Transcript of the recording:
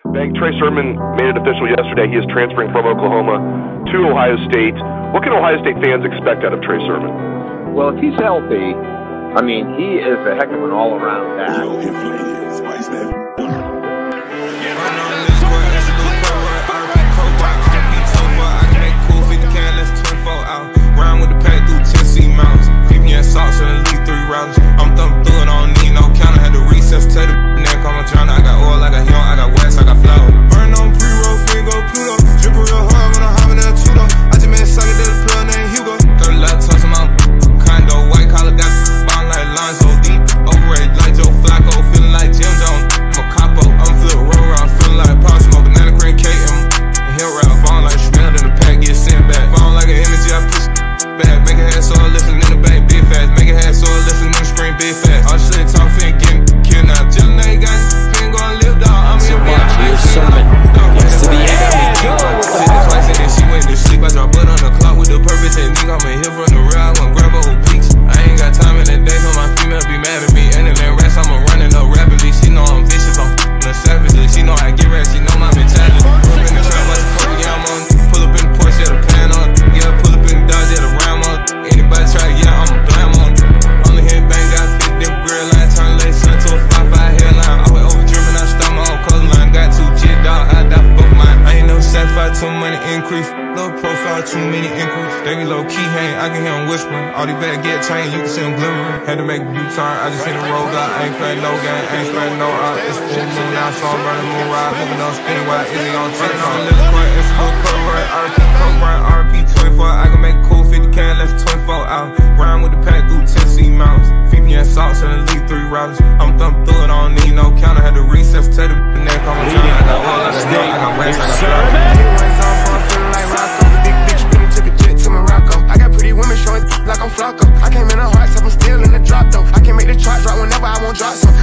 Bank Trey made it official yesterday. He is transferring from Oklahoma to Ohio State. What can Ohio State fans expect out of Trey? Well, if he's healthy, I mean, he is a heck of an all-around back. Round with the pack through Tennessee mountains. 50 and socks in the league 3 rounds. I'm thumping through it, I don't need no counter. Had to resuscitate the neck, I'm a drowner. I got oil, I got young, I got west, I got flour. Burn on pre-roll, Fingo, Pluto. Drippin' real hard when I'm hopping that Tudo. I just made a sucker to the plug named Hugo. 30 laptops in my condo. White collar got bond like Lonzo. Deep, overrated like Joe Flacco. Feeling like Jim Jones, I'm a capo. I'm feeling roll around, feeling like Pop Smoke. Banana cream cake and hill rap. Falling like smelled in the pack, get sent back. Falling like an energy, I push back. Make a head so I listen in the back, big fast. Make a head so I listen in the screen, big fast. All shit talk, fin getting killed now. Jill Nay got fin gon' live, dog. I'm in your sermon. Yes, to the end. Shit twice and then she went to sleep. I drop butt on the clock with the perfect technique. I'm a hit from the real, I wanna grab a whole beach. I ain't got time in the day, so my female be mad at me. And then rest, I'm running up rapidly. She know I'm vicious, I'm f***ing savagely. She know I get rest, she know my mentality. Pull up in the trap, watch the coke, yeah, I'm on. Pull up in the Porsche, yeah, the pan on. Yeah, pull up in the Dodge, yeah, the Ram on. Anybody try, yeah, I'm a blam on. Only hit bang, got 50 dip grill line. Turn late sun to a 5-5 hairline. I went over driven, I start my own color line. Got 2 jit dog, I die for both mine. I ain't no satisfied, too money increase. Low profile, too many inquiries. They be low key hang, I can hear them whispering. All these bad get chained, you can see them glimmering. Had to make a U-turn, I just hit a road block. I ain't playing no game, ain't spreading no out. It's full moon now, so I'm running moon ride. Moving on spinning while Izzy on check. On the little coin, it's full cover right. RP come right, RP 24. I can make cool 50K, left 24 out. Round with the pack through Tennessee mountains. 50 and socks in the league 3 rounds. I'm thumping through it, I don't need no counter. Had to resuscitate the neck, I'm a drowner. I got oil, I got young, I got west, I got flour. Like I'm Flocko. I came in a heart, so I'm still in the drop though. I can make the chart drop whenever I want drop some.